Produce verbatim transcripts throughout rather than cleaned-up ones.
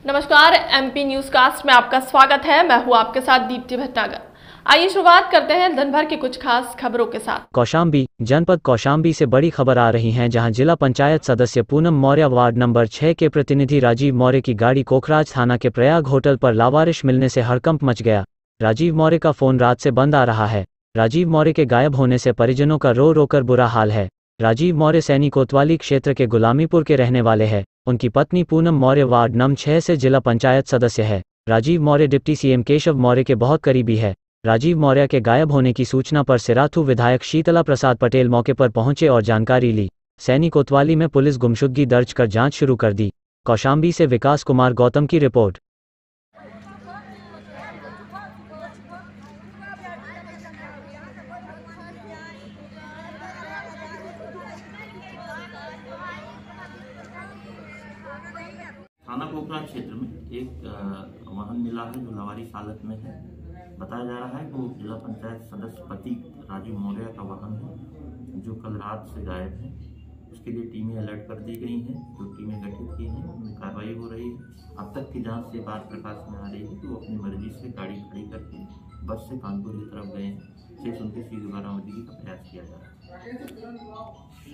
नमस्कार, MP news cast में आपका स्वागत है। मैं हूं आपके साथ दीप्ति भटनागर। आइए शुरुआत करते हैं दिन भर की कुछ खास खबरों के साथ। कौशाम्बी जनपद कौशाम्बी से बड़ी खबर आ रही है, जहां जिला पंचायत सदस्य पूनम मौर्य वार्ड नंबर छह के प्रतिनिधि राजीव मौर्य की गाड़ी कोखराज थाना के प्रयाग होटल पर लावारिश मिलने से हड़कंप मच गया। राजीव मौर्य का फोन रात से बंद आ रहा है। राजीव मौर्य के गायब होने से परिजनों का रो रो कर बुरा हाल है। राजीव मौर्य सैनी कोतवाली क्षेत्र के गुलामीपुर के रहने वाले हैं। उनकी पत्नी पूनम मौर्य वार्ड नंबर छह से जिला पंचायत सदस्य है। राजीव मौर्य डिप्टी सीएम केशव मौर्य के बहुत करीबी है। राजीव मौर्य के गायब होने की सूचना पर सिराथू विधायक शीतला प्रसाद पटेल मौके पर पहुंचे और जानकारी ली। सैनी कोतवाली में पुलिस गुमशुदगी दर्ज कर जांच शुरू कर दी। कौशाम्बी से विकास कुमार गौतम की रिपोर्ट। थाना कोखराज क्षेत्र में एक वाहन मिला है जो लावारिस हालत में है। बताया जा रहा है कि वो जिला पंचायत सदस्य पति राजीव मौर्य का वाहन है जो कल रात से गायब है। उसके लिए टीमें अलर्ट कर दी गई हैं, जो टीमें गठित की हैं, उनमें कार्रवाई हो रही है। अब तक की जांच से बात प्रकाश में आ रही है कि वो अपनी मर्जी से गाड़ी खड़ी करके बस से कानपुर की तरफ गए हैं। शेष उनकी शीघ्र बरामदगी का प्रयास किया जा रहा है।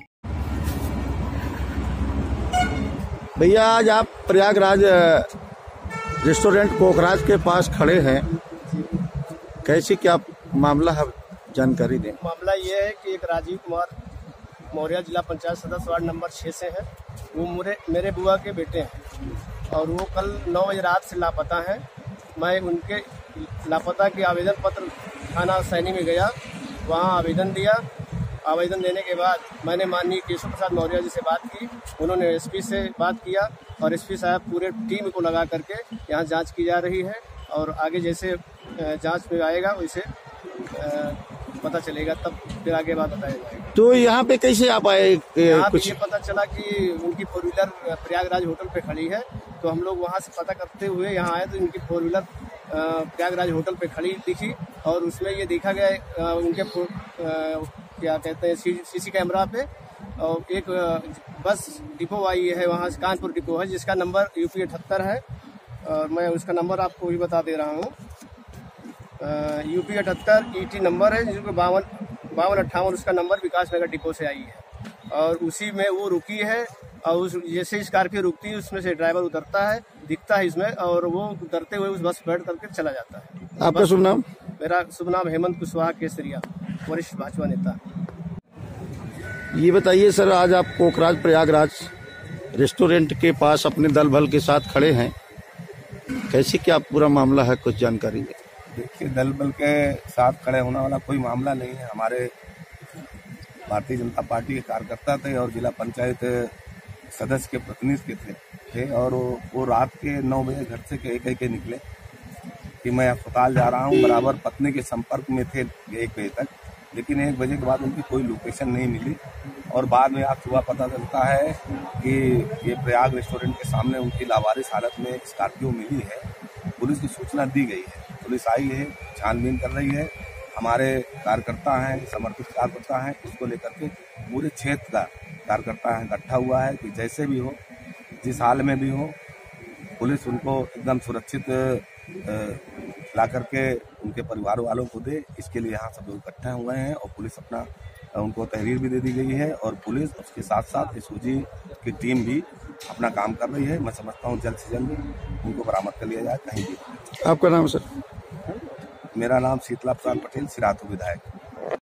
भैया, आज आप प्रयागराज रेस्टोरेंट कोखराज के पास खड़े हैं, कैसे क्या मामला है, जानकारी दें। मामला ये है कि एक राजीव कुमार मौर्य जिला पंचायत सदस्य वार्ड नंबर छः से हैं। वो मेरे मेरे बुआ के बेटे हैं और वो कल नौ बजे रात से लापता हैं। मैं उनके लापता के आवेदन पत्र थाना सैनी में गया, वहाँ आवेदन दिया। आवेदन देने के बाद मैंने माननीय केशव प्रसाद मौर्य जी से बात की। उन्होंने एसपी से बात किया और एसपी साहब पूरे टीम को लगा करके यहाँ जांच की जा रही है और आगे जैसे जांच में आएगा वैसे पता चलेगा, तब फिर आगे बात बताया जाएगा। तो यहाँ पे कैसे आप आए? यहाँ कुछ ये पता चला कि उनकी फोर व्हीलर प्रयागराज होटल पे खड़ी है, तो हम लोग वहाँ से पता करते हुए यहाँ आए तो उनकी फोर व्हीलर प्रयागराज होटल पे खड़ी दिखी और उसमें ये देखा गया उनके क्या कहते हैं सीसी कैमरा पे और एक बस डिपो आई है, वहाँ से कानपुर डिपो है जिसका नंबर यूपी अठहत्तर है और मैं उसका नंबर आपको भी बता दे रहा हूँ। यूपी अठहत्तर ईटी नंबर है जिसको बावन बावन अट्ठावन उसका नंबर विकास नगर डिपो से आई है और उसी में वो रुकी है। और उस जैसे स्कॉर्पियो रुकती है उसमें से ड्राइवर उतरता है, दिखता है इसमें, और वो उतरते हुए उस बस बैठ करके चला जाता है। आपका शुभ नाम? मेरा शुभ नाम हेमंत कुशवाहा केसरिया, वरिष्ठ भाजपा नेता। ये बताइए सर, आज आप कोखराज प्रयागराज रेस्टोरेंट के पास अपने दल बल के साथ खड़े हैं, कैसे क्या पूरा मामला है, कुछ जानकारी दें। देखिए, दल बल के साथ खड़े होने वाला कोई मामला नहीं है। हमारे भारतीय जनता पार्टी के कार्यकर्ता थे और जिला पंचायत सदस्य के प्रतिनिधि थे, थे और वो, वो रात के नौ बजे घर से कह कह के निकले कि मैं अस्पताल जा रहा हूँ। बराबर पत्नी के संपर्क में थे एक बजे तक, लेकिन एक बजे के बाद उनकी कोई लोकेशन नहीं मिली और बाद में आज सुबह पता चलता है कि ये प्रयाग रेस्टोरेंट के सामने उनकी लावारिस हालत में स्कॉर्पियो मिली है। पुलिस की सूचना दी गई है, पुलिस आई है, छानबीन कर रही है। हमारे कार्यकर्ता हैं, समर्पित कार्यकर्ता हैं, इसको लेकर के पूरे क्षेत्र का कार्यकर्ता है इकट्ठा हुआ है कि जैसे भी हो, जिस हाल में भी हो, पुलिस उनको एकदम सुरक्षित ला करके उनके परिवार वालों को दे। इसके लिए यहाँ सब लोग इकट्ठे हुए हैं और पुलिस अपना उनको तहरीर भी दे दी गई है और पुलिस उसके साथ साथ एसओजी की टीम भी अपना काम कर रही है। मैं समझता हूँ जल्द से जल्द उनको बरामद कर लिया जाए कहीं भी। आपका नाम सर? मेरा नाम शीतला प्रसाद पटेल, सिराथू विधायक।